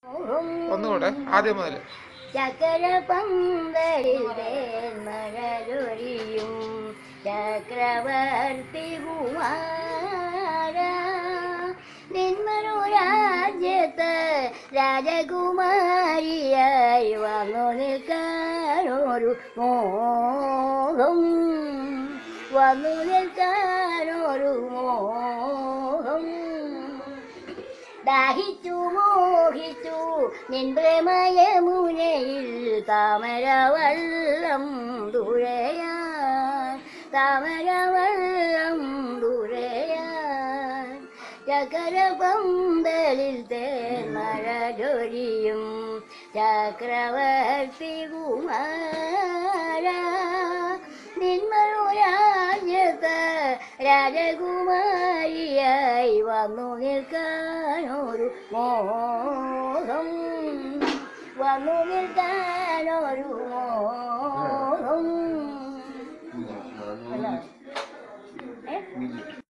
ഒന്നുകൂടെ ആദ്യം മുതൽ. ചക്കര പന്തലിൽ തേന്മഴയൊരിയും ചക്രവർത്തി കുമാര നിന്മരു രാജ്യത്ത് രാജകുമാരിയായി വന്നു നിൽക്കാനൊരു മോഹം, വന്നു നിൽക്കാനൊരു മോഹം. ദാഹിച്ചു മോഹിച്ചു നിൻ പ്രേമയമുനയിൽ താമരവള്ളം ദുരയാൻ, താമരവള്ളം ദുരയാൻ. ചക്കര പന്തലിൽ തേന്മഴ ചൊരിയും ചക്രവർത്തി കുമാര നിന്മരു രാജ്യത്ത് രാജകുമാരിയായി വന്നു നിൽക്കാനൊരു മോഹം, വന്നു നിൽക്കാനൊരു മോഹം.